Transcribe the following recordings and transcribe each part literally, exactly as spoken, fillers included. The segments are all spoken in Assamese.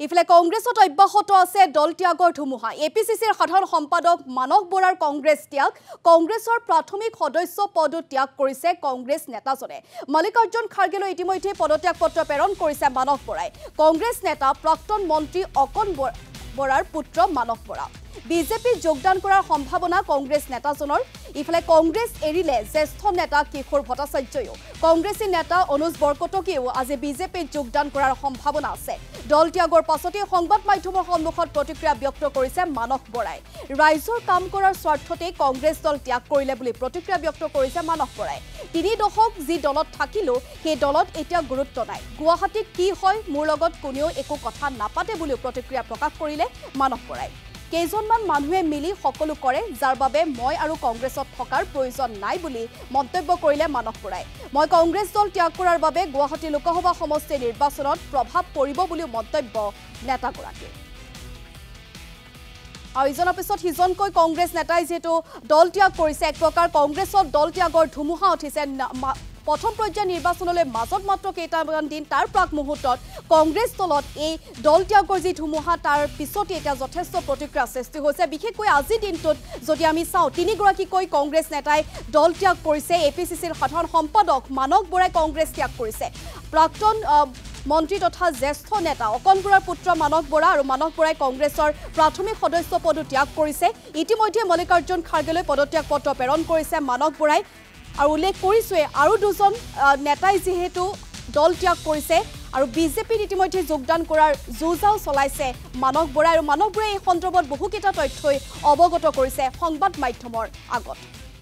ইফালে কংগ্ৰেছত অব্যাহত আছে দল ত্যাগৰ ধুমুহা এপিচিচিৰ সাধাৰণ সম্পাদক মানস বৰাৰ কংগ্ৰেছ ত্যাগ কংগ্ৰেছৰ প্ৰাথমিক সদস্য পদ ত্যাগ কৰিছে কংগ্ৰেছ নেতাজনে মল্লিকাৰ্জুন খাৰগেলৈ ইতিমধ্যে পদত্যাগ পত্ৰ প্ৰেৰণ কৰিছে মানস বৰাই কংগ্ৰেছ নেতা প্ৰাক্তন মন্ত্ৰী অকন বৰাৰ পুত্ৰ মানস বৰা বিজেপি যোগদান কৰাৰ সম্ভাৱনা কংগ্ৰেছ নেতাজনৰ ইফালে কংগ্ৰেছ এৰিলে জ্যেষ্ঠ নেতা কিশোৰ ভট্টাচাৰ্যও কংগ্ৰেছী নেতা অনুজ বৰকটকীও আজি বিজেপিত যোগদান কৰাৰ সম্ভাৱনা আছে দল ত্যাগৰ পাছতে সংবাদ মাধ্যমৰ সন্মুখত প্ৰতিক্ৰিয়া ব্যক্ত কৰিছে মানস বৰাই ৰাইজৰ কাম কৰাৰ স্বাৰ্থতে কংগ্ৰেছ দল ত্যাগ কৰিলে বুলি প্ৰতিক্ৰিয়া ব্যক্ত কৰিছে মানস বৰাই তিনি দশক যি দলত থাকিলো সেই দলত এতিয়া গুৰুত্ব নাই গুৱাহাটীত কি হয় মোৰ লগত কোনেও একো কথা নাপাতে বুলি প্ৰতিক্ৰিয়া প্ৰকাশ কৰিলে মানস বৰাই কেইজনমান মানুহে মিলি সকলো কৰে যাৰ বাবে মই আৰু কংগ্ৰেছত থকাৰ প্ৰয়োজন নাই বুলি মন্তব্য কৰিলে মানস বৰাই মই কংগ্ৰেছ দল ত্যাগ কৰাৰ বাবে গুৱাহাটী লোকসভা সমষ্টি নিৰ্বাচনত প্ৰভাৱ পৰিব বুলি মন্তব্য নেতাগৰাকী আৰু ইজনৰ পিছত সিজনকৈ কংগ্ৰেছ নেতাই যেটো দল ত্যাগ কৰিছে এক প্ৰকাৰ কংগ্ৰেছত দল ত্যাগৰ ধুমুহা উঠিছে প্ৰথম পৰ্যায় নিৰ্বাচনলৈ মাজত মাত্ৰ কেইটামান দিন তাৰ প্ৰাক মুহূৰ্তত কংগ্ৰেছ দলত এই দল ত্যাগৰ যি ধুমুহা তাৰ পিছতে এটা যথেষ্ট প্ৰতিক্ৰিয়া সৃষ্টি হৈছে বিশেষকৈ আজি দিনটোত যদি আমি চাওঁ তিনিগৰাকীকৈ কংগ্ৰেছ নেতাই দল ত্যাগ কৰিছে এপিচিচিৰ সাধাৰণ সম্পাদক মানস বৰাই কংগ্ৰেছ ত্যাগ কৰিছে প্ৰাক্তন মন্ত্ৰী তথা জ্যেষ্ঠ নেতা অকন বৰাৰ পুত্ৰ মানস বৰা আৰু মানস বৰাই কংগ্ৰেছৰ প্ৰাথমিক সদস্য পদ ত্যাগ কৰিছে ইতিমধ্যে মল্লিকাৰ্জুন খাৰগেলৈ পদত্যাগ পত্ৰ প্ৰেৰণ কৰিছে মানস বৰাই আৰু উল্লেখ কৰিছে আৰু দুজন নেতাই যেহেতু দল ত্যাগ কৰিছে আৰু বিজেপিত ইতিমধ্যে যোগদান কৰাৰ জুজাও চলাইছে মানস বৰাই আৰু মানস বৰাই এই সন্দৰ্ভত বহুকেইটা তথ্যই অৱগত কৰিছে সংবাদ মাধ্যমৰ আগত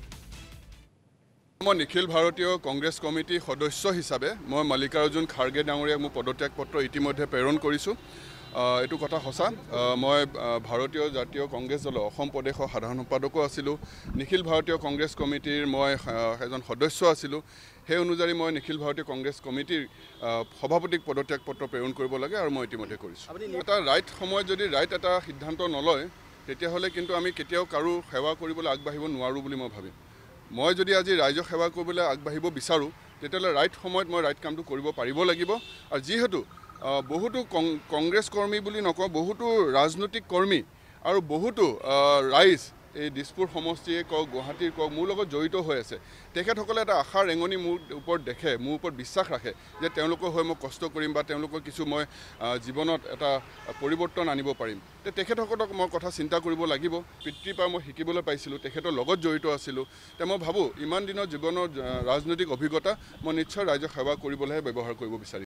মই নিখিল ভাৰতীয় কংগ্ৰেছ কমিটি সদস্য হিচাপে মই মল্লিকাৰ্জুন খাৰগে ডাঙৰীয়াক মোৰ পদত্যাগ পত্ৰ ইতিমধ্যে প্ৰেৰণ কৰিছোঁ এইটো কথা সঁচা মই ভাৰতীয় জাতীয় কংগ্ৰেছ দলৰ অসম প্ৰদেশৰ সাধাৰণ সম্পাদকো আছিলোঁ নিখিল ভাৰতীয় কংগ্ৰেছ কমিটিৰ মই এজন সদস্য আছিলোঁ সেই অনুযায়ী মই নিখিল ভাৰতীয় কংগ্ৰেছ কমিটিৰ সভাপতিক পদত্যাগ পত্ৰ প্ৰেৰণ কৰিব লাগে আৰু মই ইতিমধ্যে কৰিছোঁ এটা ৰাইট সময়ত যদি ৰাইট এটা সিদ্ধান্ত নলয় তেতিয়াহ'লে কিন্তু আমি কেতিয়াও কাৰো সেৱা কৰিবলৈ আগবাঢ়িব নোৱাৰোঁ বুলি মই ভাবিম মই যদি আজি ৰাইজক সেৱা কৰিবলৈ আগবাঢ়িব বিচাৰোঁ তেতিয়াহ'লে ৰাইট সময়ত মই ৰাইট কামটো কৰিব পাৰিব লাগিব আৰু যিহেতু বহুতো কংগ্ৰেছ কৰ্মী বুলি নকওঁ বহুতো ৰাজনৈতিক কৰ্মী আৰু বহুতো ৰাইজ এই দিছপুৰ সমষ্টিয়ে কওক গুৱাহাটীৰ কওক মোৰ লগত জড়িত হৈ আছে তেখেতসকলে এটা আশাৰ ৰেঙনি মোৰ ওপৰত দেখে মোৰ ওপৰত বিশ্বাস ৰাখে যে তেওঁলোকৰ হৈ মই কষ্ট কৰিম বা তেওঁলোকৰ কিছু মই জীৱনত এটা পৰিৱৰ্তন আনিব পাৰিম তে তেখেতসকলক মই কথা চিন্তা কৰিব লাগিব পিতৃৰ পৰা মই শিকিবলৈ পাইছিলোঁ তেখেতৰ লগত জড়িত আছিলোঁ তে মই ভাবোঁ ইমান দিনৰ জীৱনৰ ৰাজনৈতিক অভিজ্ঞতা মই নিশ্চয় ৰাইজক সেৱা কৰিবলৈহে ব্যৱহাৰ কৰিব বিচাৰিম